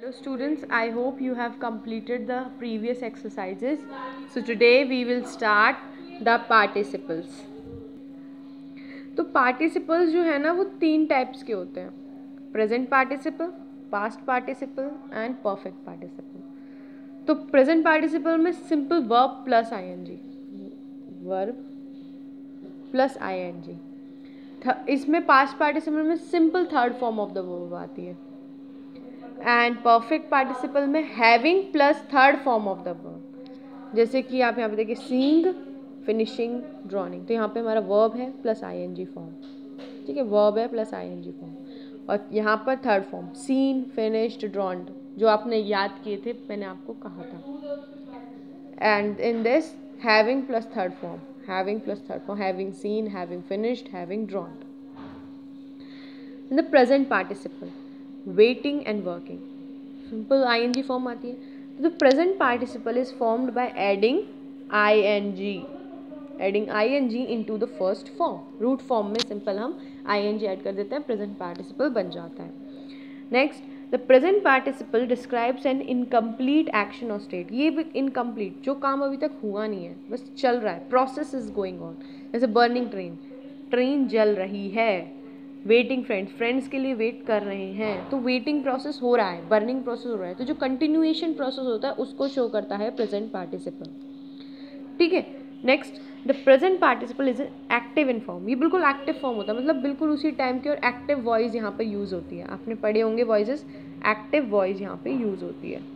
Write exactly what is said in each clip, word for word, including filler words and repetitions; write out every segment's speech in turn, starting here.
Hello students, I hope you have completed the previous exercises. So today we will start the participles. तो participles जो है ना वो तीन टाइप्स के होते हैं, present participle, past participle and perfect participle. तो प्रेजेंट पार्टिसिपल में simple verb plus I N G, verb plus I N G. इसमें पास्ट पार्टिसिपल में simple third form of the verb आती है एंड परफेक्ट पार्टिसिपल में having plus third form of the verb. जैसे कि आप यहाँ पे देखिए सीइंग, फिनिशिंग, ड्रॉइंग. तो यहाँ पे हमारा वर्ब है प्लस आईएनजी फॉर्म. ठीक है, वर्ब है प्लस आईएनजी फॉर्म. और यहाँ पर third form seen, finished, drowned, जो आपने याद किए थे, मैंने आपको कहा था. And in this having plus third form, having plus third form, having seen, having finished, having drowned. In the present participle waiting and working, simple I N G form आती है. तो the present participle is formed by adding I N G, adding I N G in to the first form. Root form में simple हम I N ji add कर देते हैं, present participle बन जाता है. Next, the present participle describes an incomplete action और state. ये भी इनकम्प्लीट, जो काम अभी तक हुआ नहीं है, बस चल रहा है, प्रोसेस इज गोइंग ऑन. जैसे बर्निंग ट्रेन, ट्रेन जल रही है. वेटिंग फ्रेंड्स, फ्रेंड्स के लिए वेट कर रहे हैं, तो वेटिंग प्रोसेस हो रहा है, बर्निंग प्रोसेस हो रहा है. तो जो कंटिन्यूएशन प्रोसेस होता है उसको शो करता है प्रेजेंट पार्टिसिपल. ठीक है. Next, the present participle is active in form. ये बिल्कुल एक्टिव फॉर्म होता है, मतलब बिल्कुल उसी टाइम की, और एक्टिव वॉइस यहाँ पे यूज होती है. आपने पढ़े होंगे वॉइसेस, एक्टिव वॉइस यहाँ पे यूज होती है.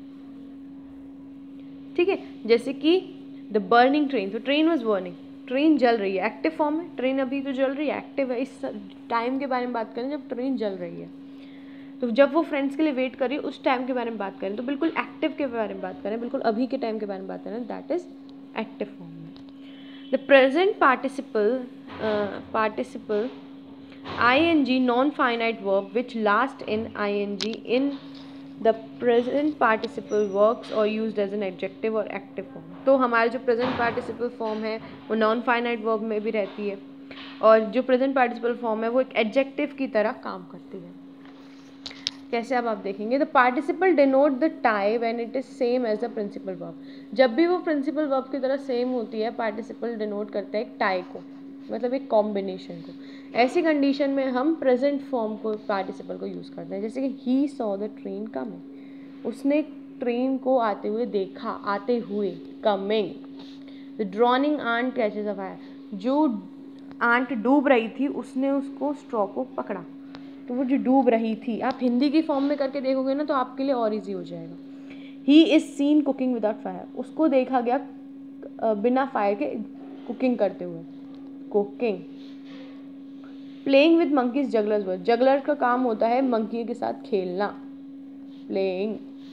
ठीक है, जैसे कि द बर्निंग ट्रेन, तो ट्रेन वॉज बर्निंग, ट्रेन जल रही है, एक्टिव फॉर्म है. ट्रेन अभी तो जल रही है, एक्टिव है. इस टाइम के बारे में बात करें जब ट्रेन जल रही है. तो जब वो फ्रेंड्स के लिए वेट कर रही है उस टाइम के बारे में बात करें, तो बिल्कुल एक्टिव के बारे में बात करें, बिल्कुल अभी के टाइम के बारे में बात करें, दैट इज एक्टिव फॉर्म में. The present participle participle I N G non finite verb which last in I N G in the present participle works और यूज्ड एज एन एडजेक्टिव और एक्टिव फॉर्म. तो हमारे जो present participle form है वो non finite verb में भी रहती है, और जो प्रेजेंट पार्टिसिपल फॉर्म है वो एक एडजेक्टिव की तरह काम करती है. कैसे, अब आप देखेंगे. The participle denote the time when it is same as the principal verb. जब भी वो प्रिंसिपल वर्ब की तरह सेम होती है, पार्टिसिपल डिनोट करता है एक टाई को, मतलब एक कॉम्बिनेशन को. ऐसी कंडीशन में हम प्रेजेंट फॉर्म को, पार्टिसिपल को यूज़ करते हैं. जैसे कि he saw the train coming, उसने ट्रेन को आते हुए देखा, आते हुए, coming. The drowning ant catches a fire, जो आंट डूब रही थी उसने उसको स्ट्रॉ को पकड़ा. तो वो जो डूब रही थी, आप हिंदी की फॉर्म में करके देखोगे ना तो आपके लिए और इजी हो जाएगा. He is seen cooking without fire, उसको देखा गया बिना फायर के कुकिंग करते हुए, cooking. Playing with monkeys jugglers work, juggler का काम होता है मंकी के साथ खेलना, प्लेइंग.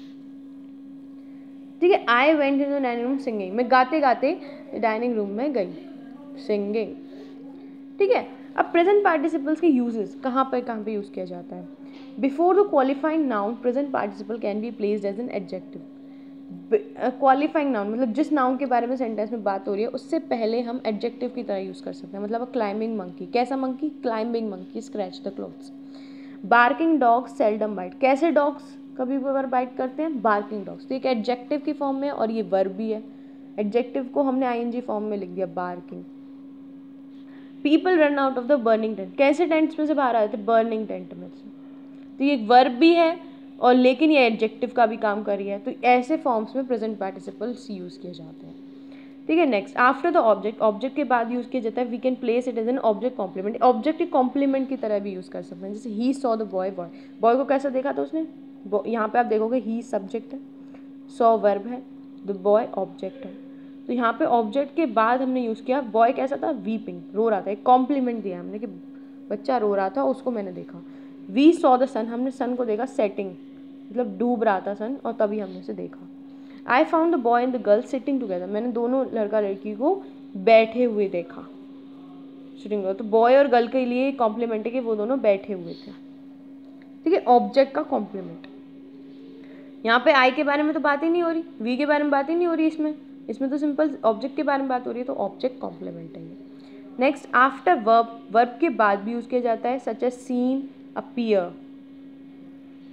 ठीक है. I went in the dining room singing, मैं गाते गाते डाइनिंग रूम में गई, सिंगिंग. ठीक है. अब प्रेजेंट पार्टिसिपल्स के यूजेस कहाँ पर कहाँ पे यूज़ किया जाता है. Before the qualifying noun present participle can be placed as an adjective. Qualifying noun मतलब जिस नाउन के बारे में सेंटेंस में बात हो रही है उससे पहले हम एडजेक्टिव की तरह यूज़ कर सकते हैं. मतलब क्लाइंबिंग मंकी, कैसा monkey, climbing monkey scratch the clothes. Barking dogs seldom bite, कैसे डॉग्स कभी कभार बाइट करते हैं, बार्किंग डॉग्स. तो एक एडजेक्टिव की फॉर्म में और ये वर्ब भी है. एडजेक्टिव को हमने आईएनजी फॉर्म में लिख दिया, barking. People run out of the burning tent, कैसे टेंट्स में से बाहर आए थे, बर्निंग टेंट में से. तो ये एक वर्ब भी है और लेकिन ये एडजेक्टिव का भी काम कर रही है. तो ऐसे फॉर्म्स में प्रेजेंट पार्टिसिपल्स यूज़ किए जाते हैं. ठीक है. Next, after the object, object के बाद यूज़ किया जाता है we can place it as an object complement. Object के कॉम्प्लीमेंट की तरह भी यूज़ कर सकते हैं. जैसे he saw the boy, boy boy को कैसा देखा था उसने, यहाँ पे आप देखोगे ही सब्जेक्ट है, सॉ वर्ब है, द बॉय ऑब्जेक्ट है. तो यहाँ पे ऑब्जेक्ट के बाद हमने यूज़ किया, बॉय कैसा था, वीपिंग, रो रहा था. एक कॉम्प्लीमेंट दिया हमने कि बच्चा रो रहा था, उसको मैंने देखा. वी सॉ द सन, हमने सन को देखा, सेटिंग मतलब डूब रहा था सन और तभी हमने उसे देखा. I found the boy and the girl sitting together, मैंने दोनों लड़का लड़की को बैठे हुए देखा, सिटिंग. तो बॉय और गर्ल के लिए कॉम्प्लीमेंट है कि वो दोनों बैठे हुए थे. ठीक है. ऑब्जेक्ट का कॉम्प्लीमेंट. यहाँ पे आई के बारे में तो बात ही नहीं हो रही, वी के बारे में बात ही नहीं हो रही, इसमें इसमें तो सिंपल ऑब्जेक्ट के बारे में बात हो रही है, तो ऑब्जेक्ट कॉम्प्लीमेंट है ये. नेक्स्ट, आफ्टर वर्ब, वर्ब के बाद भी यूज़ किया जाता है, सच एज सीन, अपीयर.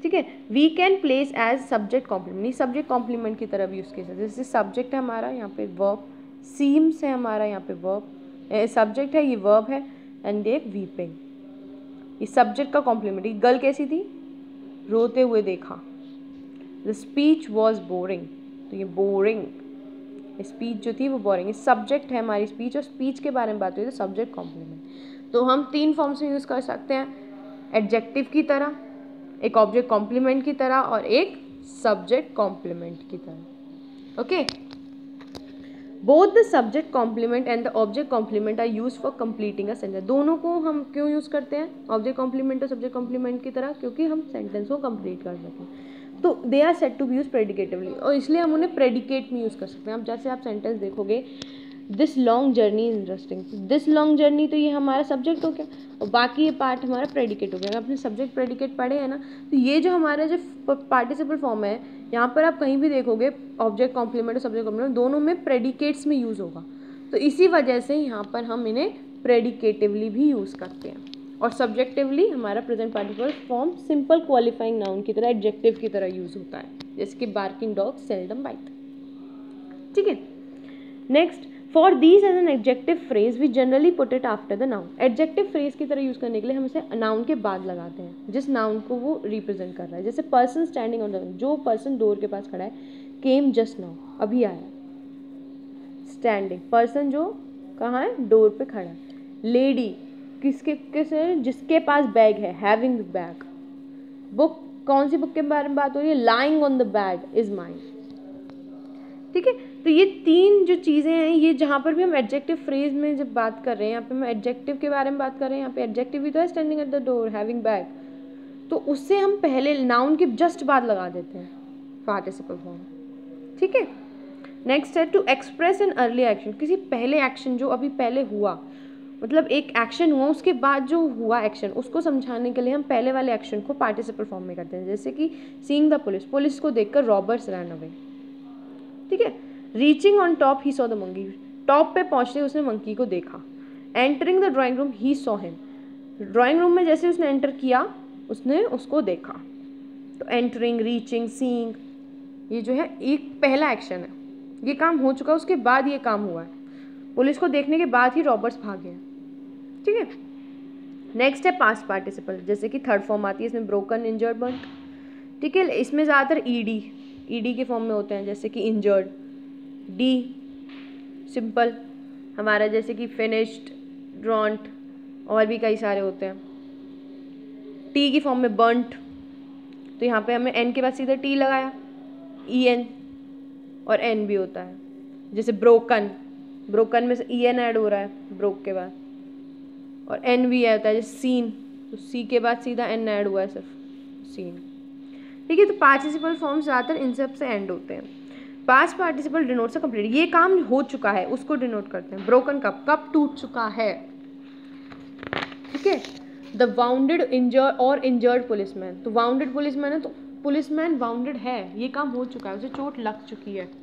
ठीक है। We can place as subject complement, subject complement की तरह भी यूज़ किया जाता है। जैसे सब्जेक्ट है हमारा, यहाँ पे वर्ब, सीम्स है हमारा, यहाँ पे वर्ब, सब्जेक्ट है, ये वर्ब है, एंड ये वीपिंग, ये सब्जेक्ट का कॉम्प्लीमेंट। ये गर्ल कैसी थी, रोते हुए देखा। द स्पीच वॉज बोरिंग, तो ये बोरिंग, स्पीच जो थी वो बोरिंग, ये सब्जेक्ट है हमारी स्पीच, और स्पीच के बारे में बात हुई तो सब्जेक्ट कॉम्प्लीमेंट। तो हम तीन फॉर्म्स में यूज़ कर सकते हैं, एडजेक्टिव की तरह, एक ऑब्जेक्ट कॉम्प्लीमेंट की तरह, और एक सब्जेक्ट कॉम्प्लीमेंट की तरह। Okay, both the subject complement and the object complement are use for completing a sentence. दोनों को हम क्यों यूज़ करते हैं, ऑब्जेक्ट कॉम्प्लीमेंट और सब्जेक्ट कॉम्प्लीमेंट की तरह, क्योंकि हम सेंटेंस को कंप्लीट कर सकें। तो they are set to be use predicatively, और इसलिए हम उन्हें प्रेडिकेट में यूज़ कर सकते हैं। अब जैसे आप सेंटेंस देखोगे, this long journey is interesting, this long journey, तो ये हमारा सब्जेक्ट हो गया, और बाकी ये पार्ट हमारा प्रेडिकेट हो गया। अगर आपने सब्जेक्ट प्रेडिकेट पढ़े हैं ना, तो ये जो हमारा जो पार्टिसिपल फॉर्म है, यहाँ पर आप कहीं भी देखोगे ऑब्जेक्ट कॉम्प्लीमेंट और सब्जेक्ट कॉम्प्लीमेंट दोनों में प्रेडिकेट्स में यूज़ होगा। तो इसी वजह से यहाँ पर हम इन्हें प्रेडिकेटिवली भी यूज़ करते हैं, और सब्जेक्टिवली हमारा present participle form simple qualifying noun की तरह, एडजेक्टिव की तरह यूज़ होता है, जैसे कि बार्किंग डॉग सेल्डम बाइट। ठीक है, next, for these as an adjective phrase we generally put it after the noun. Adjective phrase की तरह यूज़ करने के लिए हम इसे नाउन के बाद लगाते हैं, जिस नाउन को वो रिप्रेजेंट कर रहा है। जैसे पर्सन स्टैंडिंग ऑन द, जो पर्सन डोर के पास खड़ा है, केम जस्ट नाउ, अभी आया। स्टैंडिंग, पर्सन जो कहाँ है, डोर पे खड़ा है। लेडी, किसके किस जिसके पास बैग है, हैविंग द बैग। बुक, कौन सी बुक के बारे में बात हो रही है, lying on the bed is mine. ठीक है, तो ये तीन जो चीज़ें हैं, ये जहाँ पर भी हम एडजेक्टिव फ्रेज में जब बात कर रहे हैं, यहाँ पे हम एडजेक्टिव के बारे में बात कर रहे हैं, यहाँ पे एडजेक्टिव भी तो है, standing at the door, having bag, तो उससे हम पहले नाउन के जस्ट बाद लगा देते हैं पार्टिसिपल फॉर्म। ठीक है, नेक्स्ट है to express an early action, किसी पहले एक्शन जो अभी पहले हुआ, मतलब एक एक्शन हुआ उसके बाद जो हुआ एक्शन, उसको समझाने के लिए हम पहले वाले एक्शन को पार्टिसिपल फॉर्म में करते हैं। जैसे कि सीइंग द पुलिस, पुलिस को देखकर रॉबर्स रन अवे। ठीक है, reaching on top he saw the monkey, top पे पहुंचते उसने मंकी को देखा। Entering the drawing room he saw him, drawing room में जैसे उसने एंटर किया उसने उसको देखा। तो एंटरिंग, रीचिंग, सीइंग, ये जो है एक पहला एक्शन है, ये काम हो चुका, उसके बाद ये काम हुआ है, पुलिस को देखने के बाद ही रॉबर्ट्स भागे हैं। ठीक है, नेक्स्ट है पास्ट पार्टिसिपल, जैसे कि थर्ड फॉर्म आती है इसमें, ब्रोकन, इंजर्ड, बर्न्ट। ठीक है, इसमें ज़्यादातर ईडी ईडी के फॉर्म में होते हैं, जैसे कि इंजर्ड, डी सिंपल हमारा, जैसे कि फिनिश्ड, ड्रॉन्ट, और भी कई सारे होते हैं। टी की फॉर्म में बर्न्ट, तो यहाँ पे हमें एन के बाद सीधा टी लगाया, ई एन, और एन भी होता है। जैसे ब्रोकन, ब्रोकन में से ई एन ऐड हो रहा है ब्रोक के बाद, और एन भी आता है। जैसे सीन, तो सी के बाद सीधा एन ऐड हुआ है, सिर्फ सीन। ठीक है, तो पार्टिसिपल फॉर्म्स ज़्यादातर इन सब से एंड होते हैं। Past participle denotes a complete, ये काम हो चुका है उसको डिनोट करते हैं। ब्रोकन कप, कप टूट चुका है। ठीक है, द वाउंडेड, इंजर्ड और इंजर्ड पुलिसमैन, तो वाउंडेड पुलिसमैन है तो पुलिसमैन वाउंडेड है, ये काम हो चुका है, उसे चोट लग चुकी है।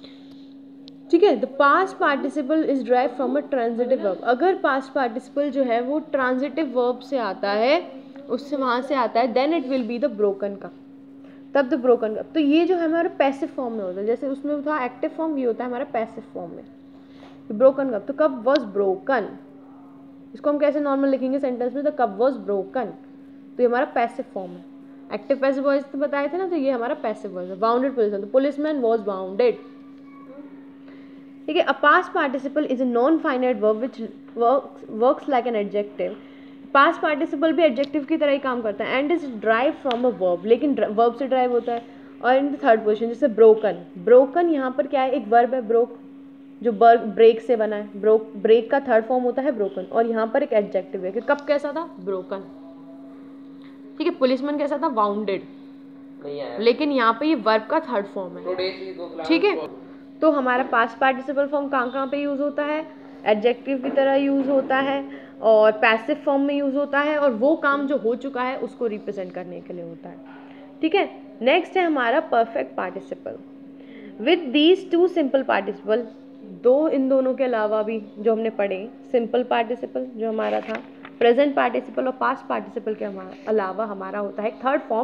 ठीक है, the past participle is drive from a transitive verb, अगर पास्ट पार्टिसिपल जो है वो ट्रांजिटिव वर्ब से आता है, उससे वहाँ से आता है, then it will be the broken cup, तब द ब्रोकन कप। तो ये जो है हमारा पैसिव फॉर्म में होता है, जैसे उसमें था एक्टिव फॉर्म, ये होता है हमारा पैसिव फॉर्म में, ब्रोकन कप। तो कप वॉज ब्रोकन, इसको हम कैसे नॉर्मल लिखेंगे सेंटेंस में, द कप वॉज ब्रोकन, तो ये हमारा पैसिव फॉर्म है। एक्टिव पैसिव वॉइस तो बताए थे ना, तो ये हमारा पैसिव वॉइस है। वाउंडेड पुलिसमैन, तो पुलिसमैन वॉज वाउंडेड। ठीक है, a past participle is a non finite verb which works like an adjective, past participle भी एडजेक्टिव की तरह ही काम करता है, and is drive from a verb, लेकिन वर्ब से ड्राइव होता है। और इन द थर्ड पोजीशन जैसे ब्रोकन, ब्रोकन यहाँ पर क्या है, एक वर्ब है ब्रोक, जो बर्ग ब्रेक से बना है, ब्रोक, ब्रेक का थर्ड फॉर्म होता है ब्रोकन, और यहाँ पर एक एडजेक्टिव है कि कब कैसा था, ब्रोकन। ठीक है, पुलिसमैन कैसा था, वाउंडेड, लेकिन यहाँ पे ये वर्ब का थर्ड फॉर्म है। ठीक है, तो हमारा पास्ट पार्टिसिपल फॉर्म कहाँ कहाँ पे यूज़ होता है, एडजेक्टिव की तरह यूज़ होता है, और पैसिव फॉर्म में यूज़ होता है, और वो काम जो हो चुका है उसको रिप्रेजेंट करने के लिए होता है। ठीक है, नेक्स्ट है हमारा perfect participle. With these two simple participle, दो इन दोनों के अलावा भी जो हमने पढ़े, सिंपल पार्टिसिपल जो हमारा था, प्रेजेंट पार्टिसिपल और पास्ट पार्टिसिपल के हमारा अलावा हमारा होता है थर्ड फॉर्म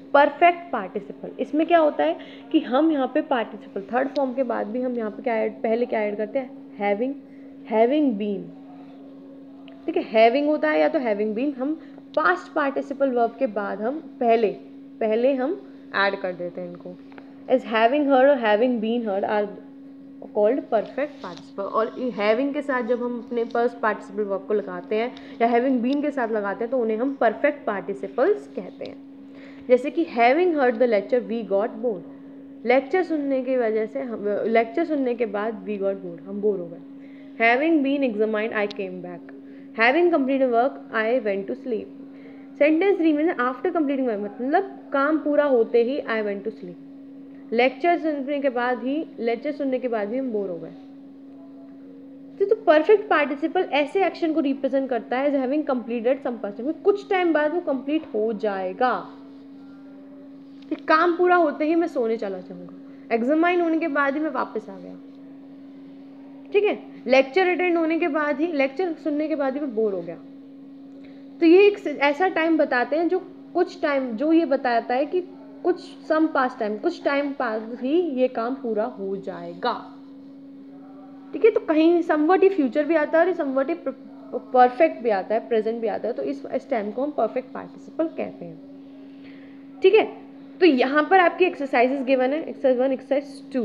परफेक्ट पार्टिसिपल। इसमें क्या होता है कि हम यहाँ पे पार्टिसिपल थर्ड फॉर्म के बाद भी हम यहाँ पे क्या ऐड, पहले क्या ऐड करते हैं, हैविंग, हैविंग बीन, ठीक है, हैविंग होता है या तो हैविंग बीन, हम पास्ट पार्टिसिपल वर्ब के बाद हम पहले पहले हम ऐड कर देते हैं इनको, एज हैविंग हर्ड और having been heard are called perfect participle. और हैविंग के साथ जब हम अपने फर्स्ट पार्टिसिपल वर्ब को लगाते हैं या हैविंग बीन के साथ लगाते हैं तो उन्हें हम परफेक्ट पार्टिसिपल्स कहते हैं। जैसे कि having heard the lecture we got bored, lecture सुनने की वजह से हम, लेक्चर सुनने के बाद वी गॉट बोर्ड, हम बोर हो गए। Having been examined I came back, having completed work I went to sleep. Sentence three में आफ्टर कंप्लीटिंग वर्क मतलब काम पूरा होते ही I went to sleep, lecture सुनने के बाद ही लेक्चर सुनने के बाद भी हम बोर हो गए। तो परफेक्ट पार्टिसिपल ऐसे एक्शन को रिप्रेजेंट करता है जो हैविंग कंप्लीटेड सम पास्ट में, कुछ टाइम बाद वो कंप्लीट हो जाएगा। काम पूरा होते ही मैं सोने चला जाऊंगा, एग्जामाइन होने के बाद ही मैं वापस आ गया, ठीक है, लेक्चर अटेंड होने के बाद ही, लेक्चर सुनने के बाद ही मैं बोर हो गया। तो ये एक ऐसा टाइम बताते हैं जो कुछ टाइम, जो ये बताता है कि कुछ सम पास टाइम, कुछ टाइम पास ही ये काम पूरा हो जाएगा, ठीक है। तो कहीं समवट ही फ्यूचर भी आता है और समवट ही परफेक्ट भी आता है, प्रेजेंट भी आता है, तो इस इस टाइम को हम परफेक्ट पार्टिसिपल कहते हैं, ठीक है। तो यहाँ पर आपकी एक्सरसाइजेस गिवन है, एक्सरसाइज वन, एक्सरसाइज टू,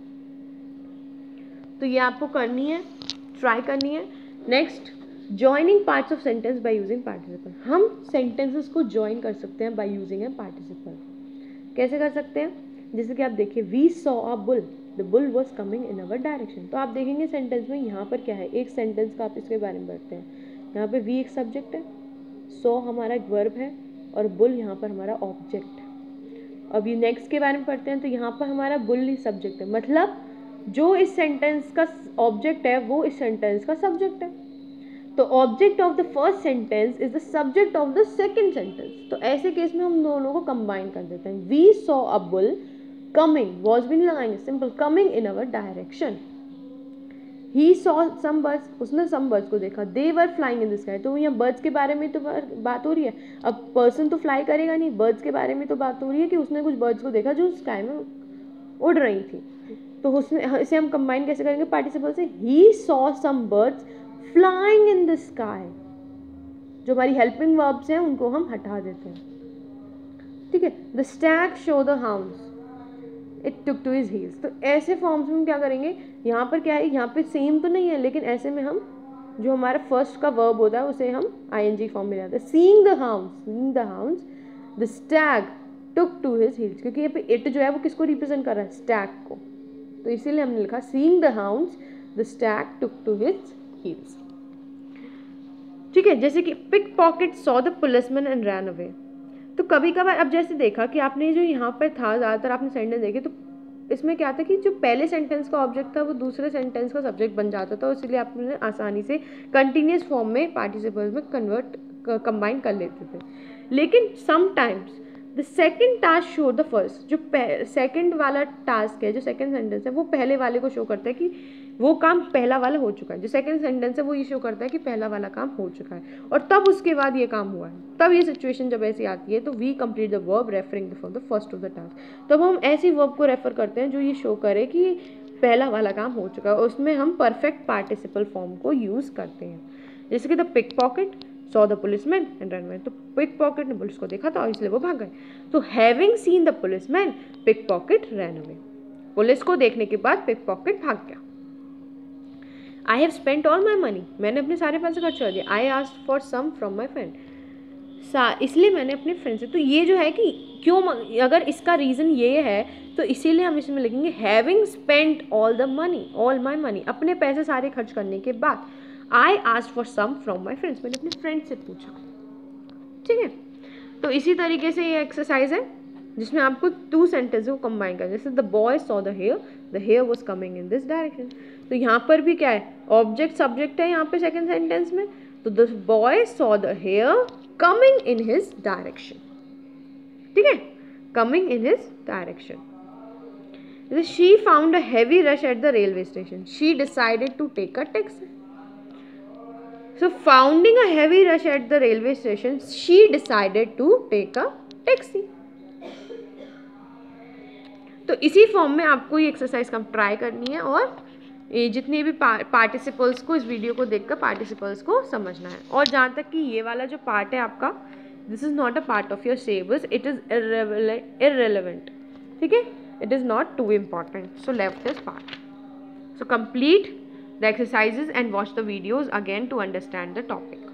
तो ये आपको करनी है, ट्राई करनी है। Next, joining parts of sentence by using participle. हम सेंटेंसेस को ज्वाइन कर सकते हैं बाय यूजिंग ए पार्टिसिपल। कैसे कर सकते हैं, जैसे कि आप देखिए, we saw a bull, the bull was coming in our direction. तो आप देखेंगे सेंटेंस में यहाँ पर क्या है, एक सेंटेंस का आप इसके बारे में पढ़ते हैं, यहाँ पे वी एक सब्जेक्ट है, सॉ हमारा एक वर्ब है और बुल यहाँ पर हमारा ऑब्जेक्ट है। अब ये नेक्स्ट के बारे में पढ़ते हैं, तो यहाँ पर हमारा बुल ही सब्जेक्ट है, मतलब जो इस सेंटेंस का ऑब्जेक्ट है वो इस सेंटेंस का सब्जेक्ट है। तो object of the first sentence is the subject of the second sentence. तो ऐसे केस में हम दोनों को कंबाइन कर देते हैं। We saw a bull coming, was भी नहीं लगाएंगे, simple, coming in our direction. He saw some birds, उसने सम बर्ड्स को देखा, they were flying in the sky. तो यहाँ बर्ड्स के बारे में तो बात हो रही है, अब पर्सन तो फ्लाई करेगा नहीं, बर्ड्स के बारे में तो बात हो रही है कि उसने कुछ बर्ड्स को देखा जो स्काई में उड़ रही थी। तो उसने, इसे हम कंबाइन कैसे करेंगे पार्टिसिपल से, he saw some birds flying in the sky. जो हमारी हेल्पिंग वर्ब्स हैं उनको हम हटा देते हैं, ठीक है। The stag show the hounds, it took to his heels. तो ऐसे फॉर्म्स में हम क्या करेंगे, यहाँ पर क्या है, यहाँ पे सेम तो नहीं है, लेकिन ऐसे में हम जो हमारा फर्स्ट का वर्ब होता है उसे हम आईएनजी फॉर्म में लाते हैं। Seeing the hounds, seeing the hounds, the stag took to his heels, क्योंकि यहाँ पे इट जो है वो किसको रिप्रेजेंट कर रहा है, स्टैग को, तो इसीलिए हमने लिखा seeing the hounds, the stag took to his heels, ठीक है। जैसे कि pickpocket saw the policeman and ran away. तो कभी कभार अब जैसे देखा कि आपने जो यहाँ पर था, ज़्यादातर आपने सेंटेंस देखे, तो इसमें क्या था कि जो पहले सेंटेंस का ऑब्जेक्ट था वो दूसरे सेंटेंस का सब्जेक्ट बन जाता था, इसलिए आपने आसानी से कंटिन्यूस फॉर्म में पार्टिसिपल्स में कन्वर्ट कंबाइन कर लेते थे। लेकिन sometimes the second task show the first, जो सेकेंड वाला टास्क है, जो सेकेंड सेंटेंस है, वो पहले वाले को शो करता है कि वो काम पहला वाला हो चुका है। जो सेकंड सेंटेंस है वो ये शो करता है कि पहला वाला काम हो चुका है और तब उसके बाद ये काम हुआ है। तब ये सिचुएशन जब ऐसी आती है तो we complete the verb referring for the first of the task. तब हम ऐसी वर्ब को रेफर करते हैं जो ये शो करे कि पहला वाला काम हो चुका है, और उसमें हम परफेक्ट पार्टिसिपल फॉर्म को यूज़ करते हैं। जैसे कि the pickpocket saw the policeman and run away. तो पिक पॉकेट ने पुलिस को देखा था और इसलिए वो भाग गए। तो having seen the policeman pickpocket run away. Police को देखने के बाद पिक पॉकेट भाग गया। I have spent all my money, मैंने अपने सारे पैसे खर्च कर दिए। I asked for some from my friend, इसलिए मैंने अपने फ्रेंड से। तो ये जो है कि क्यों, अगर इसका रीज़न ये है तो इसीलिए हम इसमें लिखेंगे having spent all the money, all my money, अपने पैसे सारे खर्च करने के बाद। I asked for some from my friends, मैंने अपने फ्रेंड से पूछा, ठीक है। तो इसी तरीके से ये एक्सरसाइज है जिसमें आपको टू सेंटेंस को कंबाइन करना है। जैसे the boy saw the hare, the hare was coming in this direction. तो यहाँ पर भी क्या है, ऑब्जेक्ट सब्जेक्ट है यहाँ पे सेकंड सेंटेंस में। तो the boy saw the hare coming in his direction, ठीक है, coming in his direction. She found a heavy rush at the railway station, she decided to take a taxi. So finding a heavy rush at the railway station, she decided to take a taxi. तो इसी form में आपको ये exercise कम try करनी है और ये जितने भी पार्टिसिपल्स को इस वीडियो को देखकर पार्टिसिपल्स को समझना है। और जहाँ तक कि ये वाला जो पार्ट है आपका, this is not a part of your syllabus, it is irrelevant, ठीक है, it is not too important, so left this part. So complete the exercises and watch the videos again to understand the topic.